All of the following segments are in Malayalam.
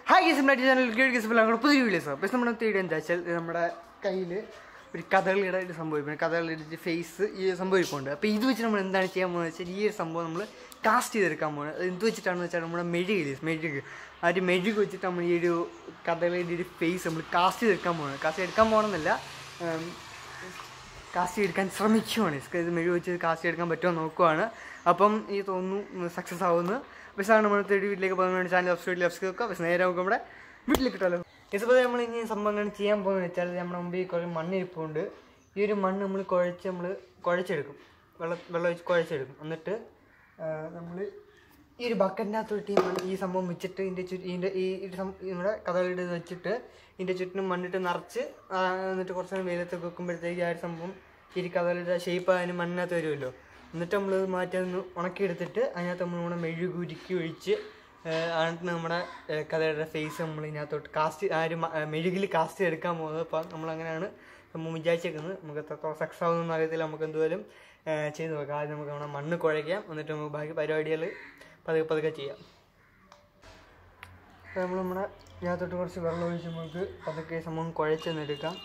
Hi guys, I'm channel Great Guys. I'm പുതിയ വീഡിയോസ്. അപ്പോൾ നമ്മൾ തേടി എന്താ വെച്ചാൽ നമ്മുടെ കയ്യിൽ ഒരു കഥകളിയുടെ ഒരു സംഭവം കഥകളിയുടെ ഫേസ് ഈ സംഭവം ഇരിപ്പുണ്ട്. അപ്പോൾ ഇത് വെച്ച് നമ്മൾ എന്താണ് ചെയ്യാൻ പോകുന്നത് വെച്ചാൽ ഈ ഒരു സംഭവം നമ്മൾ കാസ്റ്റ് ചെയ്തെടുക്കാൻ പോകുന്നത്. എന്ത് വെച്ചിട്ടാണെന്ന് വെച്ചാൽ നമ്മുടെ മെഴുക് ആ ഒരു മെഴുക് വെച്ചിട്ട് നമ്മൾ ഈ ഒരു കഥകളിയുടെ ഒരു ഫേസ് നമ്മൾ കാസ്റ്റ് ചെയ്തെടുക്കാൻ പോകുന്നത്. കാസ്റ്റ് എടുക്കാൻ പോകണമെന്നല്ല, കാസ്റ്റ് എടുക്കാൻ ശ്രമിക്കുവാണ്. ഇത് മെഴുക് വെച്ച് കാസ്റ്റ് എടുക്കാൻ പറ്റുമോ നോക്കുവാണ്. അപ്പം ഈ തോന്നുന്നു സക്സസ് ആവുമെന്ന്. പക്ഷേ നമ്മൾ തേടി വീട്ടിലേക്ക് പോകാൻ വേണ്ടി ചാനൽ സബ്സ്ക്രൈബ് വെക്കുക. പക്ഷേ നേരെ നമുക്ക് നമ്മുടെ വീട്ടിലേക്ക് കിട്ടാമല്ലോ. ഇതുപോലെ നമ്മൾ ഇനി സംഭവങ്ങൾ ചെയ്യാൻ പോകുന്നത് വെച്ചാൽ നമ്മുടെ മുമ്പിൽ കുറേ മണ്ണിരിപ്പുണ്ട്. ഈ ഒരു മണ്ണ് നമ്മൾ കുഴച്ചെടുക്കും, വെള്ളം ഒഴിച്ച് കുഴച്ചെടുക്കും. എന്നിട്ട് നമ്മൾ ഈ ഒരു ബക്കറ്റിനകത്തോട്ട് ഈ സംഭവം വെച്ചിട്ട് നമ്മുടെ കഥകളിയുടെ വെച്ചിട്ട് ഇതിൻ്റെ ചുറ്റിനും മണ്ണിട്ട് നിറച്ച് എന്നിട്ട് കുറച്ച് നേരം വെയിലത്തൊക്കെ വെക്കുമ്പോഴത്തേക്ക് ആ ഒരു സംഭവം ഈ കഥകളിയുടെ ഷേപ്പ് അതിന് മണ്ണിനകത്ത് വരുമല്ലോ. എന്നിട്ട് നമ്മൾ മാറ്റി ഒന്ന് ഉണക്കിയെടുത്തിട്ട് അതിനകത്ത് നമ്മൾ നമ്മുടെ മെഴുക് ഉരുക്കി ഒഴിച്ച് എന്നിട്ട് നമ്മുടെ കഥയുടെ ഫേസ് നമ്മൾ ഇതിനകത്തോട്ട് കാസ്റ്റ് ആ ഒരു മെഴുകിൽ കാസ്റ്റ് എടുക്കാൻ പോകുന്നത്. അപ്പം നമ്മളങ്ങനെയാണ് നമ്മൾ വിചാരിച്ചേക്കുന്നത്. നമുക്ക് എത്രത്തോളം സക്സസ് ആവുന്നൊന്നും അറിയത്തില്ല. നമുക്ക് എന്തുപോലും ചെയ്ത് നോക്കാം. ആദ്യം നമുക്ക് നമ്മുടെ മണ്ണ് കുഴയ്ക്കാം, എന്നിട്ട് നമുക്ക് ബാക്കി പരിപാടികൾ പതുക്കെ ചെയ്യാം. അപ്പോൾ നമ്മൾ നമ്മുടെ ഇതിനകത്തോട്ട് കുറച്ച് വെള്ളം ഒഴിച്ച് നമുക്ക് പതുക്കെ സംഭവം കുഴച്ചെന്നെടുക്കാം.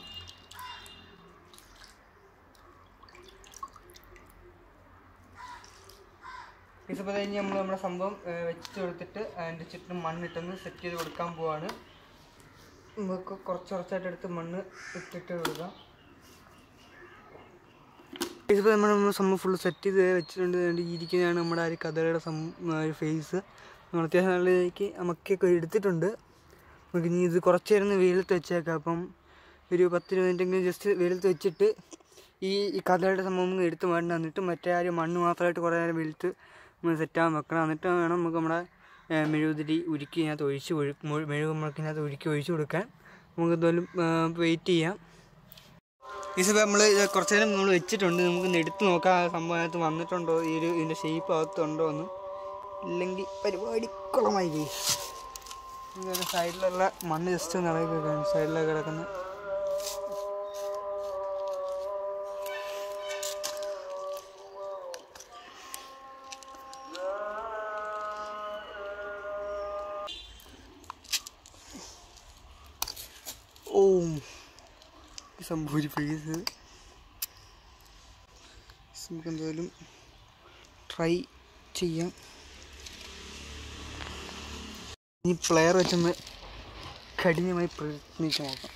ഇപ്പോൾ കഴിഞ്ഞ് നമ്മൾ നമ്മുടെ സംഭവം വെച്ച് കൊടുത്തിട്ട് അതിൻ്റെ ചുറ്റും മണ്ണിട്ടൊന്ന് സെറ്റ് ചെയ്ത് കൊടുക്കാൻ പോവാണ്. നമുക്ക് കുറച്ചായിട്ട് എടുത്ത് മണ്ണ് ഇട്ടിട്ട് കൊടുക്കാം. ഇപ്പോൾ നമ്മൾ സംഭവം ഫുള്ള് സെറ്റ് ചെയ്ത് വെച്ചിട്ടുണ്ട്. ഇരിക്കുന്നതാണ് നമ്മുടെ ആ ഒരു കഥയുടെ ഒരു ഫേസ്. നമ്മൾ അത്യാവശ്യം നല്ല രീതിക്ക് അമക്കൊക്കെ എടുത്തിട്ടുണ്ട്. നമുക്ക് ഇനി ഇത് കുറച്ച് നേരം വെയിലത്ത് വെച്ചേക്കാം. അപ്പം ഒരു 10-20 മിനിറ്റെങ്കിലും ജസ്റ്റ് വെയിലത്ത് വെച്ചിട്ട് ഈ കഥയുടെ സംഭവം എടുത്ത് മാറ്റി എന്നിട്ട് മറ്റേ ആ ഒരു മണ്ണ് മാത്രമായിട്ട് കുറേ നേരം വെയിലത്ത് സെറ്റാകാൻ വെക്കണം. എന്നിട്ട് വേണം നമുക്ക് നമ്മുടെ മെഴുകുതിരി ഉരുക്കി ഇതിനകത്ത് മെഴുക് മുളക്കിനകത്ത് ഉരുക്കി ഒഴിച്ച് കൊടുക്കാൻ. നമുക്ക് എന്തായാലും വെയിറ്റ് ചെയ്യാം. ഇപ്പോൾ നമ്മൾ കുറച്ച് നേരം നമ്മൾ വെച്ചിട്ടുണ്ട്. നമുക്കൊന്ന് എടുത്ത് നോക്കാം ആ സംഭവം അതിനകത്ത് വന്നിട്ടുണ്ടോ, ഇതിൻ്റെ ഷേപ്പ് അകത്തുണ്ടോ എന്ന്. ഇല്ലെങ്കിൽ പരിപാടി കുളമായി പോയി. സൈഡിലുള്ള മണ്ണ് ജസ്റ്റ് ഒന്ന് ഇളകി വെക്കാം. സൈഡിലൊക്കെ കിടക്കുന്ന സംഭവം ഒരു ഫേസ് നമുക്ക് എന്തായാലും ട്രൈ ചെയ്യാം. ഈ പ്ലെയർ വെച്ചൊന്ന് കഠിനമായി പ്രയത്നിച്ച് നോക്കാം.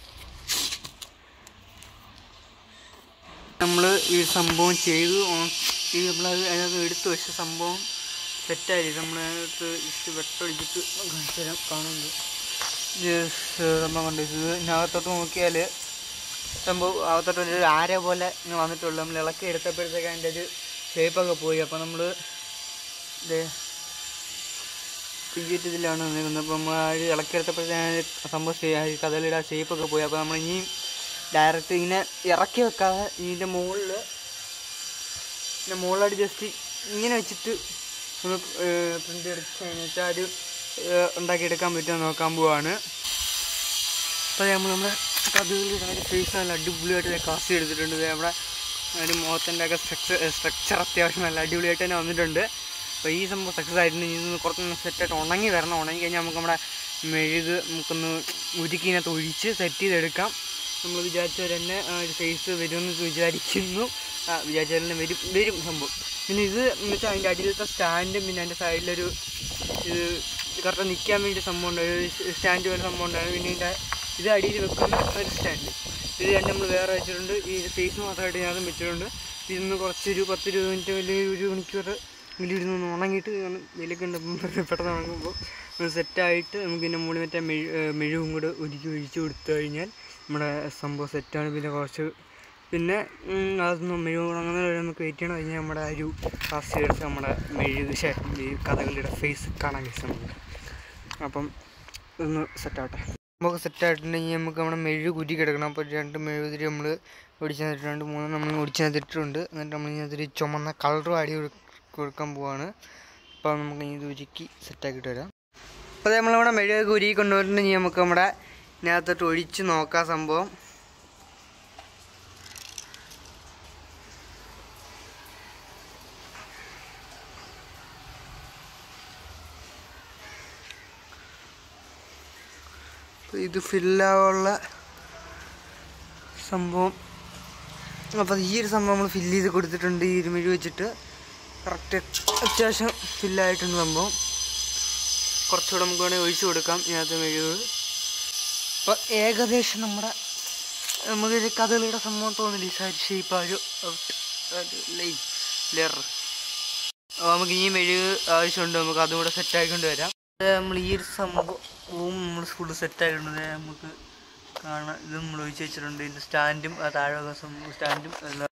നമ്മൾ ഈ സംഭവം ചെയ്തു നമ്മളത് അതിനകത്ത് എടുത്ത് വെച്ച സംഭവം സെറ്റായിരിക്കും. നമ്മളതിനകത്ത് ഇച്ചിരി വെട്ടടിച്ചിട്ട് കാണിച്ചു തരാം. കാണുന്നത് സംഭവം കണ്ടു. ഇതിനകത്തോട്ട് നോക്കിയാൽ സംഭവം അകത്തോട്ട് ഒരു ആര പോലെ ഇങ്ങനെ വന്നിട്ടുള്ളൂ. നമ്മൾ ഇളക്കി എടുത്തപ്പോഴത്തേക്ക് അതിൻ്റെ ഒരു ഷേപ്പൊക്കെ പോയി. അപ്പോൾ നമ്മൾ ഇതിലാണ് വന്നിരുന്നത്. അപ്പോൾ നമ്മൾ ആ ഒരു ഇളക്കിയെടുത്തപ്പോഴത്തേക്ക് സംഭവം കഥകളിയുടെ ആ ഷേപ്പൊക്കെ പോയി. അപ്പോൾ നമ്മൾ ഇനിയും ഡയറക്റ്റ് ഇങ്ങനെ ഇറക്കി വെക്കാതെ ഇതിൻ്റെ മുകളിലായിട്ട് ജസ്റ്റ് ഇങ്ങനെ വെച്ചിട്ട് ഒന്ന് പ്രിൻ്റ് എടുത്ത് വെച്ചാൽ ഒരു ഉണ്ടാക്കിയെടുക്കാൻ പറ്റുമോ നോക്കാൻ പോവാണ്. അപ്പോൾ നമ്മുടെ കഥകളിയുടെ ഒരു ഫേസ് നല്ല അടിപൊളിയായിട്ട് കാസ്റ്റ് ചെയ്തെടുത്തിട്ടുണ്ട്. നമ്മുടെ ഒരു മുഖത്തിൻ്റെ ഒക്കെ സ്ട്രക്ചർ അത്യാവശ്യം നല്ല അടിപൊളിയായിട്ട് തന്നെ വന്നിട്ടുണ്ട്. അപ്പോൾ ഈ സംഭവം സക്സസ് ആയിട്ടുണ്ട്. ഇതൊന്ന് കുറച്ചൊന്ന് സെറ്റായിട്ട് ഉണങ്ങി കഴിഞ്ഞാൽ നമുക്ക് നമ്മുടെ മെഴുക് നമുക്കൊന്ന് ഉരുക്കി ഇതിനകത്ത് ഒഴിച്ച് സെറ്റ് ചെയ്തെടുക്കാം. നമ്മൾ വിചാരിച്ചവർ തന്നെ ഒരു ഫേസ് വരുമെന്ന് വിചാരിക്കുന്നു. വിചാരിച്ചവർ തന്നെ വരും സംഭവം. പിന്നെ ഇത് എന്ന് വെച്ചാൽ അതിൻ്റെ അടിയിലത്തെ സ്റ്റാൻഡും പിന്നെ അതിൻ്റെ സൈഡിലൊരു ഇത് കറക്റ്റ് നിൽക്കാൻ വേണ്ടി സംഭവം ഉണ്ട്. ഒരു സ്റ്റാൻഡ് പോലെ സംഭവം ഉണ്ടായിരുന്നു. പിന്നെ ഇത് അടിയിൽ വെക്കുന്ന ഒരു സ്റ്റാൻഡ്. ഇത് രണ്ട് നമ്മൾ വേറെ വെച്ചിട്ടുണ്ട്. ഈ ഫേസ് മാത്രമായിട്ട് ഞാനും വെച്ചിട്ടുണ്ട്. ഇതിന്ന് കുറച്ചൊരു 10-20 മിനിറ്റ് അല്ലെങ്കിൽ 1 മണിക്കൂർ ഇരുന്ന് ഉണങ്ങിയിട്ട് ഇതിലേക്ക് പെട്ടെന്ന് ഉണങ്ങുമ്പോൾ സെറ്റായിട്ട് നമുക്ക് ഇതിൻ്റെ മുകളിൽ മറ്റേ മെഴുകും കൂടെ ഒഴിച്ച് കൊടുത്തു കഴിഞ്ഞാൽ നമ്മുടെ സംഭവം സെറ്റാണ്. പിന്നെ അതൊന്നും മെഴുക് ഉണങ്ങുന്ന വരെ നമുക്ക് വെയിറ്റ് ചെയ്യണം. കഴിഞ്ഞാൽ നമ്മുടെ ഒരു കാസ്റ്റ് എടുത്ത് നമ്മുടെ ഈ കഥകളിയുടെ ഫേസ് കാണാൻ കഴിയുന്നുണ്ട്. അപ്പം ഇതൊന്ന് സെറ്റാവട്ടെ. നമുക്ക് സെറ്റായിട്ടുണ്ടെങ്കിൽ നമുക്ക് നമ്മുടെ മെഴുക് ഉരുക്കി എടുക്കണം. അപ്പോൾ 2 മെഴുകുതിരി നമ്മൾ ഒടിച്ചെന്നിട്ടുണ്ട്, 3 നമ്മൾ ഒടിച്ചെന്നിട്ടുണ്ട്. എന്നിട്ട് നമ്മൾ ഇതിനകത്തൊരു ചുമന്ന കളറും അടി കൊടുക്കാൻ പോവാണ്. അപ്പോൾ നമുക്ക് ഇത് ഉരുക്കി സെറ്റാക്കിയിട്ട് വരാം. അപ്പോൾ നമ്മളിവിടെ മെഴുക് ഉരുക്കി കൊണ്ടുവന്നിട്ടുണ്ടെങ്കിൽ നമുക്ക് നമ്മുടെ ഇതിനകത്തോട്ട് ഒഴിച്ച് നോക്കാം സംഭവം. ഇത് ഫില്ലാവാനുള്ള സംഭവം. അപ്പോൾ ഈ ഒരു സംഭവം നമ്മൾ ഫില്ല് ചെയ്ത് കൊടുത്തിട്ടുണ്ട്. ഈ ഇരുമെഴി വെച്ചിട്ട് കറക്റ്റ് അത്യാവശ്യം ഫില്ലായിട്ടുണ്ട് സംഭവം. കുറച്ചുകൂടെ നമുക്ക് വേണമെങ്കിൽ ഒഴിച്ചു കൊടുക്കാം ഇതിനകത്ത് മെഴുക്. അപ്പോൾ ഏകദേശം നമുക്കൊരു കഥകളിയുടെ സംഭവം തോന്നില്ല. ഷേപ്പ് ഒരു ലെയർ. അപ്പോൾ നമുക്ക് ഈ മെഴുക് ആവശ്യമുണ്ട്. നമുക്ക് അതും കൂടെ സെറ്റായിക്കൊണ്ട് വരാം. നമ്മൾ ഈ ഒരു സംഭവവും നമ്മൾ ഫുള്ള് സെറ്റായിട്ടുണ്ട്. നമുക്ക് കാണാം. ഇത് നമ്മൾ ഒഴിച്ച് വെച്ചിട്ടുണ്ട്. ഇതിൻ്റെ സ്റ്റാൻഡും താഴെ സ്റ്റാൻഡും എല്ലാം.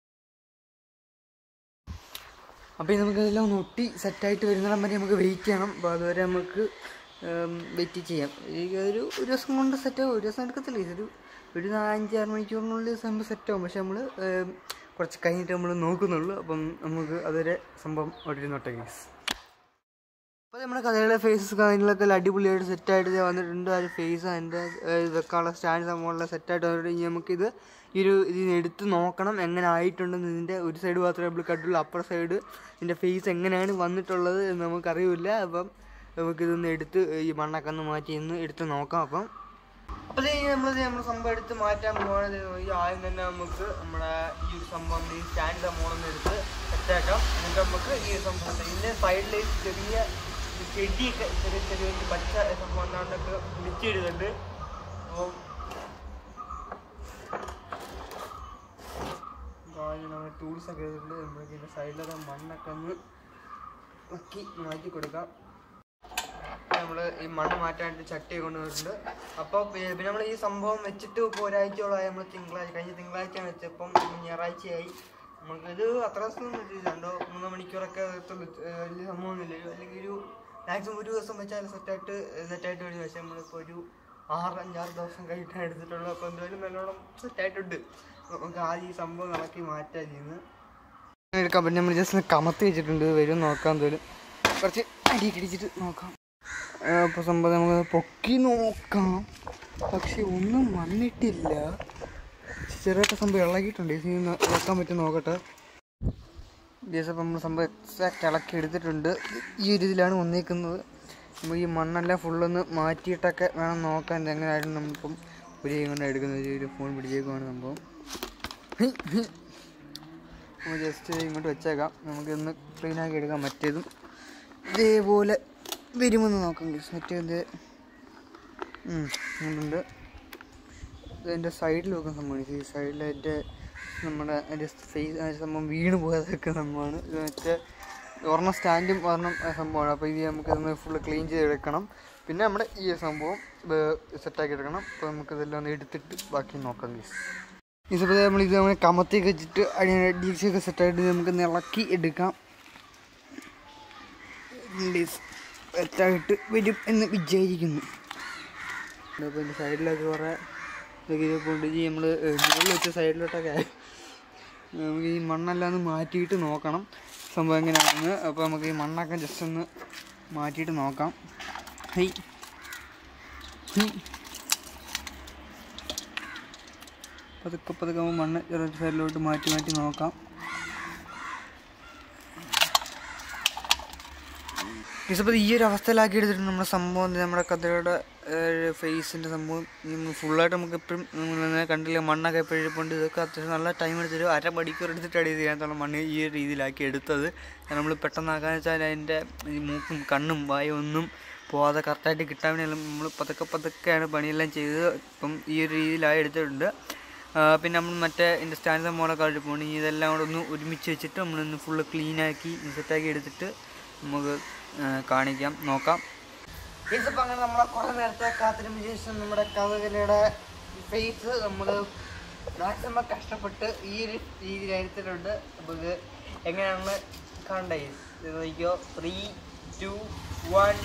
അപ്പോൾ നമുക്കതെല്ലാം ഒന്ന് ഒട്ടി സെറ്റായിട്ട് വരുന്നിടം വരെ നമുക്ക് വെയിറ്റ് ചെയ്യണം. അപ്പോൾ അതുവരെ നമുക്ക് വെയിറ്റ് ചെയ്യാം. ഒരു ദിവസം കൊണ്ട് സെറ്റാകും. ഒരു ദിവസം എടുക്കത്തില്ല. ഒരു 5-6 മണിക്കൂറിനുള്ളിൽ സംഭവം സെറ്റാകും. പക്ഷെ നമ്മൾ കുറച്ച് കഴിഞ്ഞിട്ട് നമ്മൾ നോക്കുന്നുള്ളൂ. അപ്പം നമുക്ക് അതുവരെ സംഭവം ഒട്ടിരുന്നോട്ടെ ഗൈസ്. അപ്പോൾ നമ്മുടെ കഥകളെ ഫേസസ് കാര്യങ്ങളൊക്കെ അടിപൊളിയായിട്ട് സെറ്റായിട്ട് വന്നിട്ടുണ്ട്. ആ ഒരു ഫേസ് അതിൻ്റെ വെക്കാനുള്ള സ്റ്റാൻഡ് സംഭവമുള്ള സെറ്റായിട്ട് വന്നിട്ട് ഇനി നമുക്കിത് ഇതിന് എടുത്ത് നോക്കണം എങ്ങനെ ആയിട്ടുണ്ടെന്ന്. ഇതിൻ്റെ ഒരു സൈഡ് മാത്രമേ നമ്മൾ കണ്ടുള്ളൂ. അപ്പുറ സൈഡ് ഇതിൻ്റെ ഫേസ് എങ്ങനെയാണ് വന്നിട്ടുള്ളത് എന്ന് നമുക്കറിയില്ല. അപ്പം നമുക്കിതൊന്ന് എടുത്ത് ഈ മണ്ണൊക്കെ ഒന്ന് മാറ്റി ഇന്ന് എടുത്ത് നോക്കാം. അപ്പോൾ നമ്മൾ സംഭവം എടുത്ത് മാറ്റാൻ പോകുന്നത് ആദ്യം തന്നെ നമുക്ക് നമ്മുടെ ഈ ഒരു സംഭവം ഈ സ്റ്റാൻഡ് സംഭവം എടുത്ത് സെറ്റാക്കാം. എന്നിട്ട് നമുക്ക് ഈ ഒരു സംഭവം ഇതിൻ്റെ സൈഡിൽ ചെറിയ ചെടിയൊക്കെ ചെറിയ പച്ച സംഭവം കൊണ്ടൊക്കെ പിടിച്ചിടുന്നുണ്ട്. അപ്പോൾ നമ്മൾ ടൂൾസൊക്കെ ചെയ്തിട്ടുണ്ട്. നമുക്ക് ഇതിൻ്റെ സൈഡിലൊക്കെ മണ്ണൊക്കെ ഒന്ന് മാറ്റി കൊടുക്കാം. നമ്മൾ ഈ മണ്ണ് മാറ്റാനായിട്ട് ചട്ടി കൊണ്ടുവന്നിട്ടുണ്ട്. അപ്പോൾ പിന്നെ നമ്മൾ ഈ സംഭവം വെച്ചിട്ട് ഇപ്പോൾ ഒരാഴ്ചയോളമായി. നമ്മൾ കഴിഞ്ഞ തിങ്കളാഴ്ചയാണ് വെച്ചപ്പം ഞായറാഴ്ചയായി. നമുക്കിത് അത്ര ദിവസമൊന്നും 2-3 മണിക്കൂറൊക്കെ വലിയ സംഭവമൊന്നുമില്ല. അല്ലെങ്കിൽ ഒരു മാക്സിമം ഒരു ദിവസം വെച്ചാൽ സെറ്റായിട്ട് വരും. പക്ഷേ നമ്മളിപ്പോൾ ഒരു 5-6 ദിവസം കഴിഞ്ഞിട്ടാണ് എടുത്തിട്ടുള്ളത്. അപ്പോൾ എന്തായാലും നല്ലോണം സെറ്റായിട്ടുണ്ട്. നമുക്ക് ആദ്യം ഈ സംഭവം ഇളക്കി മാറ്റാൻ ചെയ്യുന്നത് എടുക്കാം. പിന്നെ നമ്മൾ ജസ്റ്റ് കമത്തി വെച്ചിട്ടുണ്ട്. വരും നോക്കാം. എന്തായാലും കുറച്ച് അടിയിട്ടിടിച്ചിട്ട് നോക്കാം. അപ്പോൾ സംഭവം നമുക്ക് പൊക്കി നോക്കാം. പക്ഷെ ഒന്നും വന്നിട്ടില്ല. ചെറുതായിട്ട് സംഭവം ഇളകിയിട്ടുണ്ട്. ഇത് ഇളക്കാൻ പറ്റും നോക്കട്ടെ. ദിവസം നമ്മൾ സംഭവം എക്സാക്റ്റ് ഇളക്കി എടുത്തിട്ടുണ്ട്. ഈ ഒരു ഇതിലാണ് വന്നേക്കുന്നത്. നമ്മൾ ഈ മണ്ണെല്ലാം ഫുള്ളൊന്ന് മാറ്റിയിട്ടൊക്കെ വേണം നോക്കാൻ എങ്ങനെയായിരുന്നു. നമ്മളിപ്പം ഒരു കൈ കൊണ്ട് എടുക്കുന്നത്. ഒരു ഫോൺ പിടിച്ചേക്കുവാണ് സംഭവം. നമ്മൾ ജസ്റ്റ് ഇങ്ങോട്ട് വെച്ചേക്കാം. നമുക്കിന്ന് ക്ലീനാക്കി എടുക്കാം. മറ്റേതും ഇതേപോലെ വരുമെന്ന് നോക്കാം. മറ്റേത് ഉണ്ട്. ഇതിൻ്റെ സൈഡിൽ വെക്കുന്ന സംഭവമാണ്. ഈ സൈഡിൽ നമ്മുടെ അതിൻ്റെ ഫേസ് സംഭവം വീണ് പോയതൊക്കെ സംഭവമാണ്. ഇത് മറ്റേ ഒരെണ്ണം സ്റ്റാൻഡും ഒരെണ്ണം സംഭവമാണ്. അപ്പോൾ ഇത് നമുക്കതൊന്ന് ഫുള്ള് ക്ലീൻ ചെയ്തെടുക്കണം. പിന്നെ നമ്മുടെ ഈ സംഭവം സെറ്റാക്കി എടുക്കണം. അപ്പോൾ നമുക്കിതെല്ലാം ഒന്ന് എടുത്തിട്ട് ബാക്കി നോക്കാം. ഇതിപ്പോൾ നമ്മൾ കമത്തിയൊക്കെ വെച്ചിട്ട് അതിന് ഡീസൊക്കെ സെറ്റായിട്ട് നമുക്ക് ഇളക്കി എടുക്കാം. സെറ്റായിട്ട് വരും എന്ന് വിചാരിക്കുന്നു. അപ്പോൾ ഇതിൻ്റെ സൈഡിലൊക്കെ കുറേ ഇതൊക്കെ ഇരിപ്പുണ്ട്. ഈ നമ്മൾ മുകളിൽ വെച്ച സൈഡിലോട്ടൊക്കെ നമുക്ക് ഈ മണ്ണെല്ലാം ഒന്ന് മാറ്റിയിട്ട് നോക്കണം സംഭവം എങ്ങനെയാണെന്ന്. അപ്പോൾ നമുക്ക് ഈ മണ്ണൊക്കെ ജസ്റ്റ് ഒന്ന് മാറ്റിയിട്ട് നോക്കാം. പതുക്കെ മണ്ണ് ചെറിയ സൈഡിലോട്ട് മാറ്റി നോക്കാം. ഇപ്പോൾ ഈ ഒരു അവസ്ഥയിലാക്കി എടുത്തിട്ട് നമ്മുടെ സംഭവം നമ്മുടെ കഥയുടെ ഫേസിൻ്റെ സംഭവം ഫുള്ളായിട്ട് നമുക്ക് എപ്പോഴും കണ്ടില്ല. മണ്ണൊക്കെ എപ്പോഴും ഇരിപ്പുണ്ട്. ഇതൊക്കെ അത്യാവശ്യം നല്ല ടൈം എടുത്തൊരു 1/2 മണിക്കൂർ എടുത്തിട്ടാണ് ഇത് ചെയ്യാത്തുള്ള മണ്ണ് ഈ ഒരു രീതിയിലാക്കി എടുത്തത്. നമ്മൾ പെട്ടെന്നാക്കാന്ന് വെച്ചാൽ അതിൻ്റെ ഈ മൂക്കും കണ്ണും വായും ഒന്നും പോവാതെ കറക്റ്റായിട്ട് കിട്ടാൻ വേണ്ടി നമ്മൾ പതുക്കെയാണ് പണിയെല്ലാം ചെയ്തത്. ഇപ്പം ഈ ഒരു രീതിയിലായി എടുത്തിട്ടുണ്ട്. പിന്നെ നമ്മൾ മറ്റേ ഇതിൻ്റെ സ്റ്റാൻഡ് സംഭവങ്ങളൊക്കെ എടുപ്പുണ്ട്. ഇതെല്ലാം കൂടെ ഒന്ന് ഒരുമിച്ച് വെച്ചിട്ട് നമ്മളൊന്ന് ഫുള്ള് ക്ലീനാക്കി സെറ്റാക്കി എടുത്തിട്ട് നമുക്ക് നോക്കാം. ഇതിപ്പോൾ അങ്ങനെ നമ്മളെ കുറേ നേരത്തെ കാത്തിരിന് ശേഷം നമ്മുടെ കഥകളിയുടെ ഫേസ് നമ്മൾ മാക്സിമം കഷ്ടപ്പെട്ട് ഈ ഒരു രീതിയിൽ എടുത്തിട്ടുണ്ട്. അപ്പോൾ ഇത് എങ്ങനെയാണെന്ന് കാണണ്ടേ? ഇത് നോക്കിയോ. 3, 2, 1.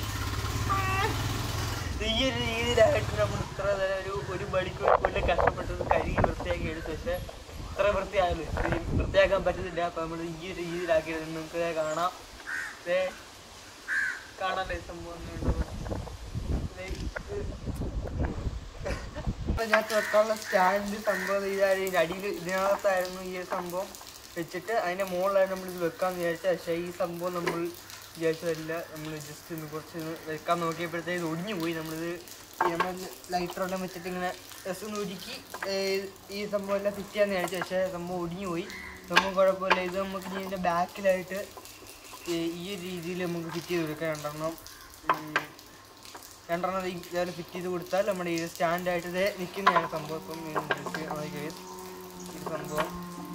ഈ ഒരു രീതിയിലായിട്ട് നമ്മൾ ഇത്ര ഒരു മണിക്കൂർ കൊണ്ട് കഷ്ടപ്പെട്ടത് കഴുകി വൃത്തിയാക്കി എടുത്തു. പക്ഷേ ഇത്ര വൃത്തിയാക്കാൻ പറ്റുന്നില്ല. അപ്പോൾ നമ്മൾ ഈ ഒരു രീതിയിലാക്കി നിങ്ങൾക്ക് കാണാം. കാണാല്ലേ സംഭവം. ഇപ്പം ഞാൻ വെക്കാനുള്ള സ്റ്റാൻഡ് സംഭവം ഇതിൻ്റെ അടിയിൽ ഇതിനകത്തായിരുന്നു ഈ ഒരു സംഭവം വെച്ചിട്ട് അതിൻ്റെ മുകളിലായിട്ട് നമ്മളിത് വെക്കാമെന്ന് വിചാരിച്ചാൽ. പക്ഷേ ഈ സംഭവം നമ്മൾ വിചാരിച്ചതല്ല. നമ്മൾ ജസ്റ്റ് കുറച്ച് വെക്കാൻ നോക്കിയപ്പോഴത്തേക്ക് ഇത് ഒടിഞ്ഞു പോയി. നമ്മൾ ലൈറ്ററെല്ലാം വെച്ചിട്ട് ഇങ്ങനെ ജസ്റ്റ് ഒന്ന് ഉരുക്കി ഈ സംഭവം എല്ലാം ഫിറ്റ് ചെയ്യാന്ന് വിചാരിച്ചു. പക്ഷേ സംഭവം ഒടിഞ്ഞു പോയി. സംഭവം കുഴപ്പമില്ല. ഇത് നമുക്ക് ഇതിൻ്റെ ബാക്കിലായിട്ട് ഈ ഒരു രീതിയിൽ നമുക്ക് ഫിറ്റ് ചെയ്ത് കൊടുക്കാം. രണ്ടെണ്ണം ഇതേപോലെ ഫിറ്റ് ചെയ്ത് കൊടുത്താൽ നമ്മുടെ ഈ സ്റ്റാൻഡായിട്ട് ഇത് നിൽക്കുന്നതാണ് സംഭവം. ഇപ്പം ഈ സംഭവം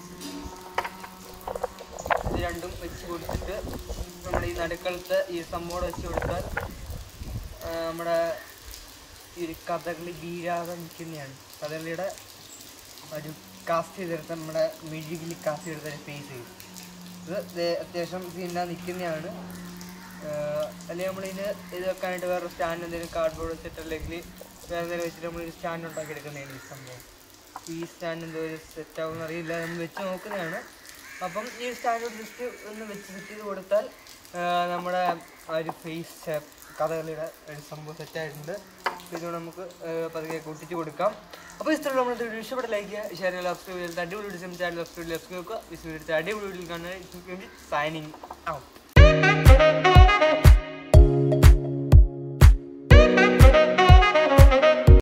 ഇത് രണ്ടും വെച്ച് കൊടുത്തിട്ട് നമ്മുടെ ഈ നടുക്കളത്ത് ഈ സംഭവം വെച്ച് കൊടുത്താൽ നമ്മുടെ ഈ ഒരു കഥകളി വീഴാതെ നിൽക്കുന്നതാണ്. കഥകളിയുടെ ഒരു കാസ്റ്റ് ചെയ്തെടുത്ത നമ്മുടെ മെഴുകിൽ കാസ്റ്റ് ചെയ്തെടുത്ത ഒരു ഫേസ് ചെയ്യും. ഇത് അത്യാവശ്യം സീനാ നിൽക്കുന്നതാണ്. അല്ലെങ്കിൽ നമ്മളിതിന് ഇത് വെക്കാനായിട്ട് വേറെ സ്റ്റാൻഡ് എന്തെങ്കിലും കാർഡ്ബോർഡ് വെച്ചിട്ട് അല്ലെങ്കിൽ വേറെ എന്തെങ്കിലും വെച്ചിട്ട് നമ്മളൊരു സ്റ്റാൻഡ് ഉണ്ടാക്കി എടുക്കുന്നതാണ് ഈ സംഭവം. ഈ സ്റ്റാൻഡ് എന്തോ ഒരു സെറ്റ് ആവുമെന്ന് അറിയില്ല, നമ്മൾ വെച്ച് നോക്കുന്നതാണ്. അപ്പം ഈ സ്റ്റാൻഡ് ജസ്റ്റ് ഒന്ന് വെച്ച് സെറ്റ് ചെയ്ത് കൊടുത്താൽ നമ്മുടെ ആ ഒരു ഫേസ് കഥകളിയുടെ ഒരു സംഭവം സെറ്റായിട്ടുണ്ട്. ഇതുകൊണ്ട് നമുക്ക് പതുക്കെ കൂട്ടിച്ച് കൊടുക്കാം. അപ്പോൾ ഇഷ്ടമുള്ള നമ്മൾ ഇഷ്ടപ്പെട്ട ലൈക്ക് ചെയ്യുക, ഷെയർ ചെയ്യുക, സബ്സ്ക്രൈബ് ചെയ്യുക. അടിപൊളി ചാനൽ സബ്സ്ക്രൈബ് ചെയ്യുക, അടിപൊളി വീഡിയോ കാണുന്നത് സൈനിങ് ഔട്ട്.